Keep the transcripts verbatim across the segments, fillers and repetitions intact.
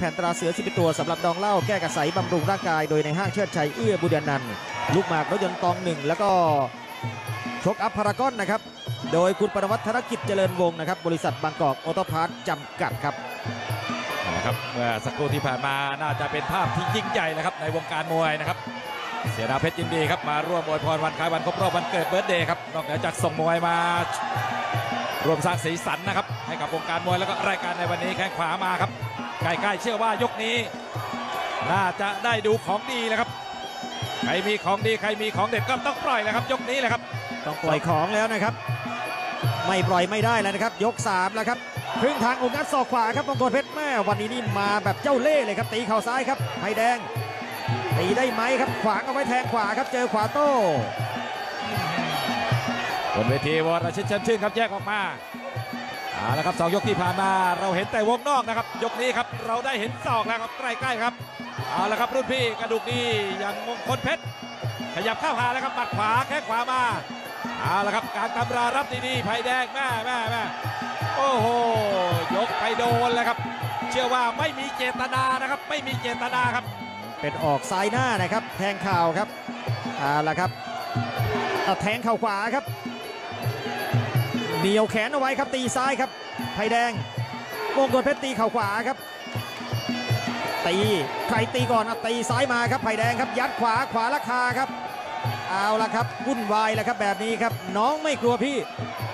แผ่นตราเสือสิบตัวสำหรับดองเหล้าแก้กระสายบำรุงร่างกายโดยในห้างเชิดชัยเอื้อบุญนันท์ลูกหมากรถยนต์ตองหนึ่งแล้วก็ชกอัพพารากอนนะครับโดยคุณปรวัฒนธนกิจเจริญวงศ์นะครับบริษัทบางกอกออโต้พาร์ทจำกัดครับนะครับเมื่อสักครู่ที่ผ่านมาน่าจะเป็นภาพที่ยิ่งใหญ่นะครับในวงการมวยนะครับเสียดาวเพชรยินดีครับมาร่วมอวยพรวันคล้ายวันครบรอบวันเกิดเบิร์ธเดย์ครับนอกจากส่งมวยมารวมสร้างสีสันนะครับให้กับวงการมวยแล้วก็รายการในวันนี้แข้งขวามาครับใกล้ๆเชื่อว่ายกนี้น่าจะได้ดูของดีแล้วครับใครมีของดีใครมีของเด็ดก็ต้องปล่อยแล้วครับยกนี้แหละครับต้องปล่อยของแล้วนะครับไม่ปล่อยไม่ได้แล้วนะครับยกสามแล้วครับครึ่งทางองค์งัดศอกขวาครับมงคลเพชรแม่วันนี้นี่มาแบบเจ้าเล่ห์เลยครับตีเข่าซ้ายครับไผ่แดงตีได้ไหมครับขวางเอาไว้แทงขวาครับเจอขวาโต้บนเวทีวรชิตเชิญชื่นครับแยกออกมาเอาละครับสองยกที่ผ่านมาเราเห็นแต่วงนอกนะครับยกนี้ครับเราได้เห็นศอกแล้วครับใกล้ๆครับเอาละครับรุ่นพี่กระดูกดีอย่างมงคลเพชรขยับเข้าหาแล้วครับหมัดขวาแข้งขวามาเอาละครับการตำรารับดีๆไผ่แดงแม่แม่แม่โอ้โหยกไปโดนแล้วครับเชื่อว่าไม่มีเจตนานะครับไม่มีเจตนาครับเป็นออกซ้ายหน้านะครับแทงเข่าครับเอาละครับเอาแทงเข่าขวาครับเหนียวแขนเอาไว้ครับตีซ้ายครับไผ่แดงมงคลเพชรตีเข่าขวาครับตีใครตีก่อนเอาตีซ้ายมาครับไผ่แดงครับยัดขวาขวาราคาครับเอาละครับวุ่นวายแล้วครับแบบนี้ครับน้องไม่กลัวพี่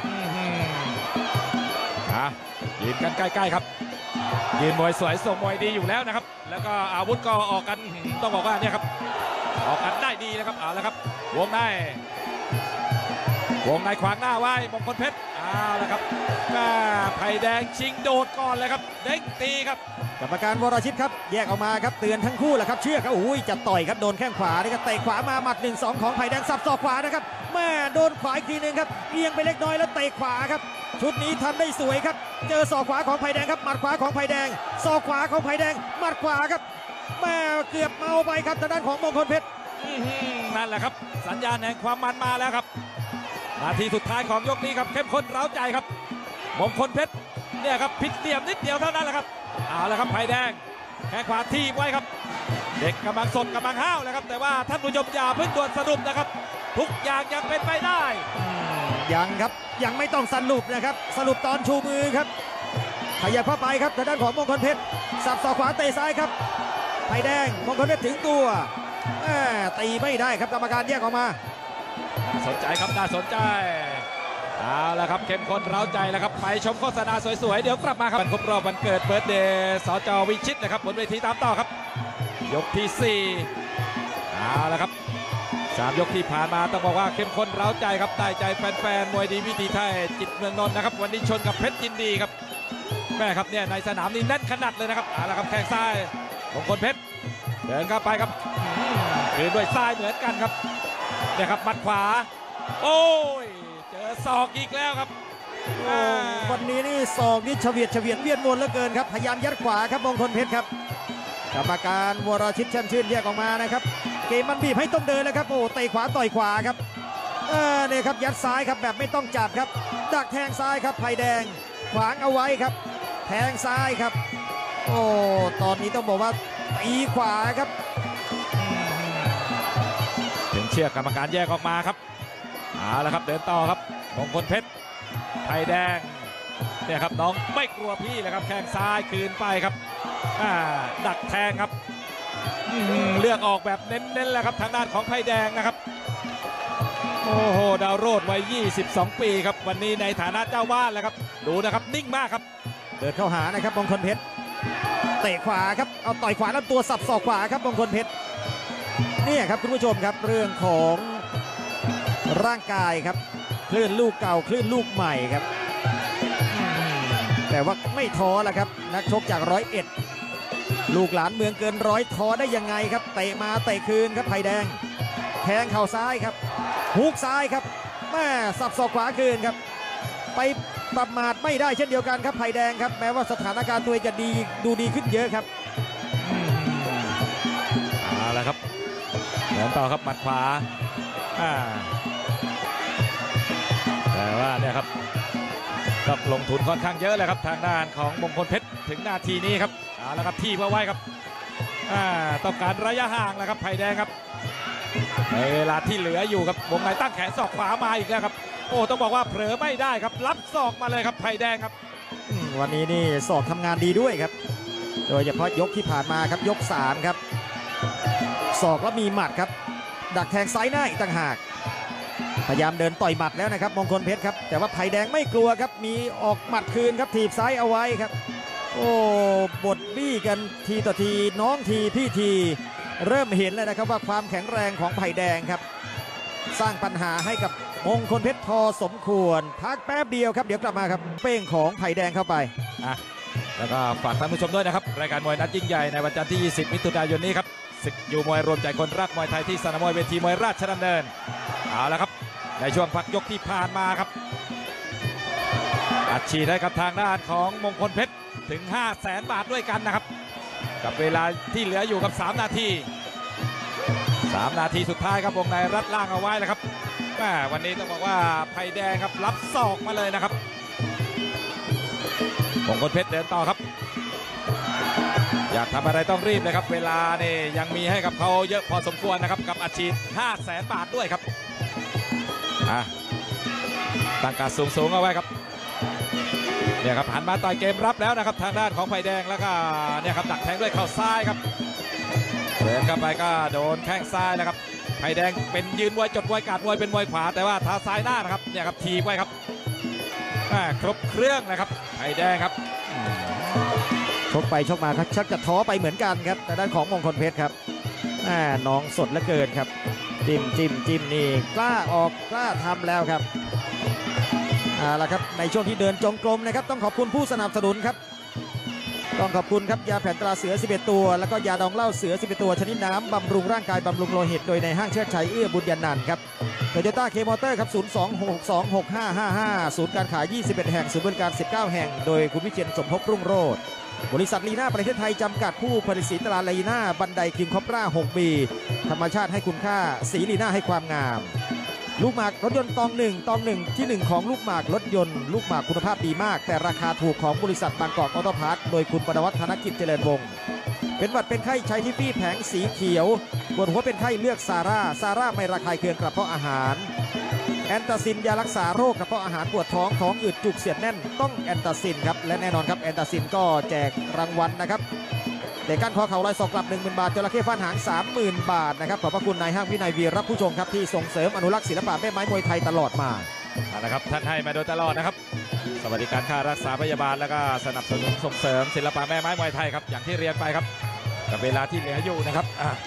อ่ะยืนกันใกล้ๆครับยืนมวยสวยส่งมวยดีอยู่แล้วนะครับแล้วก็อาวุธก็ออกกันต้องบอกว่าเนี่ยครับออกกันได้ดีนะครับเอาละครับวงในวงในขวางหน้าไว้มงคลเพชรเอาละครับแม่ไผ่แดงชิงโดดก่อนเลยครับเด้งตีครับกรรมการวรชิตครับแยกออกมาครับเตือนทั้งคู่แหละครับเชื่อครับโอ้ยจะต่อยครับโดนแข้งขวานี่ครับเตะขวามาหมัดหนึ่งสองของไผ่แดงสับศอกขวานะครับแม่โดนขวาอีกทีหนึ่งครับเอียงไปเล็กน้อยแล้วเตะขวาครับชุดนี้ทำได้สวยครับเจอศอกขวาของไผ่แดงครับหมัดขวาของไผ่แดงศอกขวาของไผ่แดงหมัดขวาครับแม่เกือบเมาไปครับทางด้านของมงคลเพชรนั่นแหละครับสัญญาณแห่งความมันมาแล้วครับนาทีสุดท้ายของยกนี้ครับเข้มข้นเร้าใจครับมงคลเพชรเนี่ยครับผิดเหลี่ยมนิดเดียวเท่านั้นแหละครับเอาละครับไผ่แดงแข้งขวาทีบไว้ครับเด็กกำลังสดกำลังห้าวเลยครับแต่ว่าท่านผู้ชมอย่าเพิ่งด่วนสรุปนะครับทุกอย่างยังเป็นไปได้ยังครับยังไม่ต้องสรุปนะครับสรุปตอนชูมือครับขยับเข้าไปครับทางด้านของมงคลเพชรสับศอกขวาเตะซ้ายครับไผ่แดงมงคลเพชรถึงตัวตีไม่ได้ครับกรรมการแยกออกมาสนใจครับน่าสนใจเอาละครับเข้มข้นเร้าใจแล้วครับไปชมโฆษณาสวยๆเดี๋ยวกลับมาครับวันครบรอบวันเกิดเบิร์ธเดย์สจ.วิชิตนะครับบนเวทีตามต่อครับยกที่สี่เอาละครับสามยกที่ผ่านมาต้องบอกว่าเข้มข้นเร้าใจครับได้ใจแฟนๆมวยดีวิถีไทยจิตเมืองนนท์นะครับวันนี้ชนกับเพชรยินดีครับแม่ครับเนี่ยในสนามนี้แน่นขนาดเลยนะครับเอาละครับแข้งซ้ายมงคลเพชรเดินเข้าไปครับคืนด้วยซ้ายเหมือนกันครับเนี่ยครับหมัดขวาโอ้ยเจอศอกอีกแล้วครับวันนี้นี่ศอกนี่เฉวียดเฉวียนเวียนวนเหลือเกินครับพยายามยัดขวาครับมงคลเพชรครับกรรมการวรชิตชันชื่นแยกออกมานะครับเกมมันบีบให้ต้องเดินแล้วครับโอ้เตะขวาต่อยขวาครับเออเนี่ยครับยัดซ้ายครับแบบไม่ต้องจับครับดักแทงซ้ายครับไผ่แดงขวางเอาไว้ครับแทงซ้ายครับโอ้ตอนนี้ต้องบอกว่าตีขวาครับถึงเชือกกรรมการแยกออกมาครับเอาละครับเดินต่อครับมงคลเพชรไผ่แดงเนี่ยครับน้องไม่กลัวพี่เลยครับแข้งซ้ายคืนไปครับดักแทงครับเลือกออกแบบเน้นๆแล้วครับทางด้านของไผ่แดงนะครับโอ้โหดาวโรดวัยยี่สิบสองปีครับวันนี้ในฐานะเจ้าบ้านแล้วครับดูนะครับนิ่งมากครับเดินเข้าหานะครับมงคลเพชรเตะขวาครับเอาต่อยขวาแล้วตัวสับศอกขวาครับมงคลเพชรนี่ครับคุณผู้ชมครับเรื่องของร่างกายครับคลื่นลูกเก่าคลื่นลูกใหม่ครับแต่ว่าไม่ท้อแล้วครับนักชกจากร้อยเอ็ดลูกหลานเมืองเกินร้อยท้อได้ยังไงครับเตะมาเตะคืนครับไผ่แดงแทงเข่าซ้ายครับฮุกซ้ายครับแม่สับศอกขวาคืนครับไปประมาทไม่ได้เช่นเดียวกันครับไผ่แดงครับแม้ว่าสถานการณ์ตัวเองจะดีดูดีขึ้นเยอะครับเอาละครับเดินต่อครับหมัดขวาแต่ว่าเนี่ยครับก็ลงทุนค่อนข้างเยอะเลยครับทางด้านของมงคลเพชรถึงนาทีนี้ครับเอเอาละครับที่เพื่อไว้ครับต้องการระยะห่างแล้วครับไผ่แดงครับในเวลาที่เหลืออยู่ครับวงในตั้งแขนศอกขวามาอีกแล้วครับโอ้ต้องบอกว่าเผลอไม่ได้ครับรับศอกมาเลยครับไผ่แดงครับวันนี้นี่ศอกทำงานดีด้วยครับโดยเฉพาะยกที่ผ่านมาครับยกสามครับศอกแล้วมีหมัดครับดักแทงซ้ายหน้าอีกต่างหากพยายามเดินต่อยหมัดแล้วนะครับมงคลเพชรครับแต่ว่าไผ่แดงไม่กลัวครับมีออกหมัดคืนครับถีบซ้ายเอาไว้ครับโอ้บดบี้กันทีต่อทีน้องทีพี่ทีเริ่มเห็นแล้วนะครับว่าความแข็งแรงของไผ่แดงครับสร้างปัญหาให้กับมงคลเพชรพอสมควรพักแป๊บเดียวครับเดี๋ยวกลับมาครับเป้งของไผ่แดงเข้าไปอ่ะแล้วก็ฝากท่านผู้ชมด้วยนะครับรายการมวยนัดยิ่งใหญ่ในวันจันทร์ที่ยี่สิบมิถุนายนนี้ครับศึกอยู่มวยรวมใจคนรักมวยไทยที่สนามมวยเวทีมวยราชดำเนินเอาละครับในช่วงพักยกที่ผ่านมาครับอัดฉีดให้กับทางด้านของมงคลเพชรถึง ห้าแสน บาทด้วยกันนะครับกับเวลาที่เหลืออยู่กับสามนาทีสามนาทีสุดท้ายครับวงในรัดล่างเอาไว้แล้วครับแม่วันนี้ต้องบอกว่าไผ่แดงครับรับศอกมาเลยนะครับมงคลเพชรเดินต่อครับอยากทำอะไรต้องรีบเลยครับเวลานี่ยังมีให้กับเขาเยอะพอสมควรนะครับกับอัดฉีด ห้าแสน บาทด้วยครับอ่ะตั้งการสูงสูงเอาไว้ครับเนี่ยครับหันมาต่อยเกมรับแล้วนะครับทางด้านของไผ่แดงแล้วก็เนี่ยครับดักแทงด้วยเข่าซ้ายครับเดินเข้าไปก็โดนแข้งซ้ายแล้วครับไผ่แดงเป็นยืนมวยจดมวยกาดมวยเป็นมวยขวาแต่ว่าเท้าซ้ายหน้านะครับเนี่ยครับทีไว้ครับครบเครื่องนะครับไผ่แดงครับชกไปชกมาครับชักจะท้อไปเหมือนกันครับแต่ด้านของมงคลเพชรครับน้องสดเหลือเกินครับจิ้มจิ้มจิ้มนี่กล้าออกกล้าทำแล้วครับเอาละครับในช่วงที่เดินจงกรมนะครับต้องขอบคุณผู้สนับสนุนครับต้องขอบคุณครับยาแผนตราเสือสิบเอ็ดตัวแล้วก็ยาดองเหล้าเสือสิบเอ็ดตัวชนิดน้ำบำรุงร่างกายบำรุงโลหิตโดยในห้างเชิดชัยเอื้อบุญยนันท์ครับโตโยต้าเคมอเตอร์ครับศูนย์ สอง หก สอง หก ห้า ห้า ห้าศูนย์การขายยี่สิบเอ็ดแห่งศูนย์บริการสิบเก้าแห่งโดยคุณวิเชียรสมภพรุ่งโรจน์บริษัทลีน่าประเทศไทยจำกัดผู้ผลิตสีตราลีน่าบันไดคิงคอปราหกปีธรรมชาติให้คุณค่าสีลีน่าให้ความงามลูกหมากรถยนต์ตองหนึ่งตองหนึ่งที่หนึ่งของลูกหมากรถยนต์ลูกหมากคุณภาพดีมากแต่ราคาถูกของบริษัทบางกอกออโต้พาร์ทโดยคุณปนวัฒน์ธนกิจเจริญวงศ์เป็นหวัดเป็นไข้ใช้ทิฟฟี่แผงสีเขียวปวดหัวเป็นไข้เลือกซาร่าซาร่าไม่ระคายเคืองกระเพาะอาหารแอนตาซินยารักษาโรคกระเพาะอาหารปวดท้องท้องอืดจุกเสียดแน่นต้องแอนตาซินครับและแน่นอนครับแอนตาซินก็แจกรางวัลนะครับเด็กก้านคอเข่าลอยศอกกลับ หนึ่งหมื่น บาทจระเข้ฟาดหาง สามหมื่น บาทนะครับขอบพระคุณนายห้างวินัยวีรผู้ชงครับที่ส่งเสริมอนุรักษ์ศิลปะแม่ไม้มวยไทยตลอดมานะครับท่านให้มาโดยตลอดนะครับสวัสดิการค่ารักษาพยาบาลแล้วก็สนับสนุนส่งเสริมศิลปะแม่ไม้มวยไทยครับอย่างที่เรียนไปครับกับเวลาที่เหลืออยู่นะครับ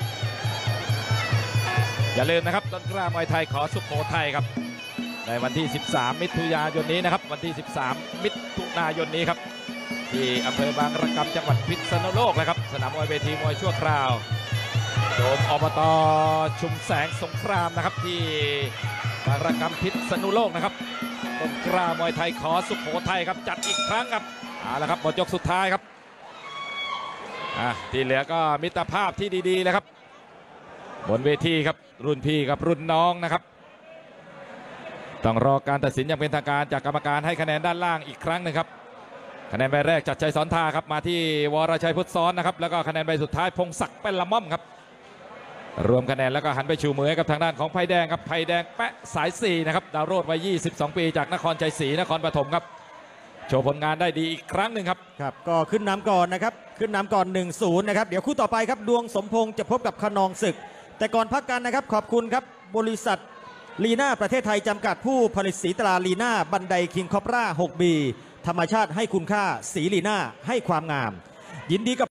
อย่าลืมนะครับต้นกล้ามวยไทยขอสุโขทัยครับในวันที่สิบสามมิถุนายนนี้นะครับวันที่สิบสามมิถุนายนนี้ครับที่อำเภอบางระกำจังหวัดพิษณุโลกนะครับสนามมวยเวทีมวยชั่วคราวโดมอบต.ชุมแสงสงครามนะครับที่บางระกำพิษณุโลกนะครับต้นกล้ามวยไทยขอสุโขทัยครับจัดอีกครั้งครับเอาละครับหมดยกสุดท้ายครับอ่ะที่เหลือก็มิตรภาพที่ดีๆเลยครับบนเวทีครับรุ่นพี่กับรุ่นน้องนะครับต้องรอการตัดสินอย่างเป็นทางการจากกรรมการให้คะแนนด้านล่างอีกครั้งหนึ่งครับคะแนนใบแรกจัดชัยสอนทาครับมาที่วรชัยพุทธซ้อนนะครับแล้วก็คะแนนใบสุดท้ายพงศักดิ์เป็นละม่อมครับรวมคะแนนแล้วก็หันไปชูมือให้กับทางด้านของไผ่แดงครับไผ่แดงแปะสายสี่นะครับดาวโรดวัยยี่สิบสองปีจากนครชัยศรีนครปฐมครับโชว์ผลงานได้ดีอีกครั้งหนึ่งครับครับก็ขึ้นนำก่อนนะครับขึ้นนำก่อน หนึ่งศูนย์ นะครับเดี๋ยวคู่ต่อไปครับดวงสมพงษ์จะพบกับขนองศึกแต่ก่อนพักกันนะครับขอบคุณครับบริษัทลีน่าประเทศไทยจำกัดผู้ผลิตสีตราลีน่าบันไดคิงคอปราหกบีธรรมชาติให้คุณค่าสีลีน่าให้ความงามยินดีกับ